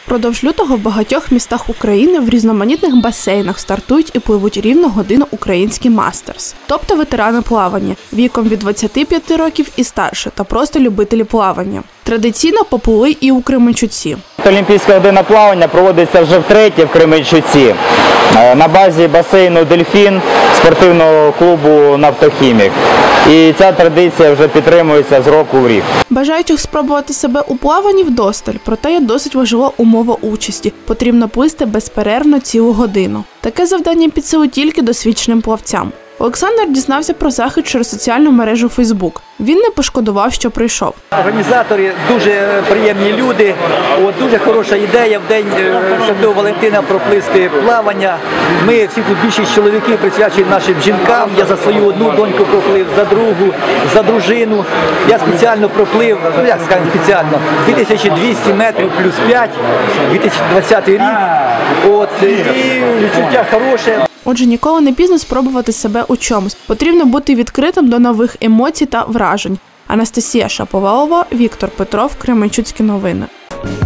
Впродовж лютого в багатьох містах України в різноманітних басейнах стартують і пливуть рівно годину українські мастерс. Тобто ветерани плавання, віком від 25 років і старше, та просто любителі плавання. Традиційно поплили і у Кременчуці. Олімпійська година плавання проводиться вже втретє в Кременчуці на базі басейну «Дельфін» спортивного клубу «Нафтохімік». І ця традиція вже підтримується з року в рік. Бажаючих спробувати себе у плаванні вдосталь, проте є досить важлива умова участі. Потрібно плисти безперервно цілу годину. Таке завдання під силу тільки досвідченим плавцям. Олександр дізнався про захід через соціальну мережу Фейсбук. Він не пошкодував, що прийшов. Організатори дуже приємні люди. Дуже хороша ідея в день Святого Валентина проплисти плавання. Ми всі тут більшість чоловіків присвячені нашим жінкам. Я за свою одну доньку проплив, за другу, за дружину. Я спеціально проплив, як скажемо спеціально, 2200 метрів плюс 5, 2020 рік. І відчуття хороше. Отже, ніколи не пізно спробувати себе у чомусь. Потрібно бути відкритим до нових емоцій та вражень. Анастасія Шаповалова, Віктор Петров, Кременчуцькі новини.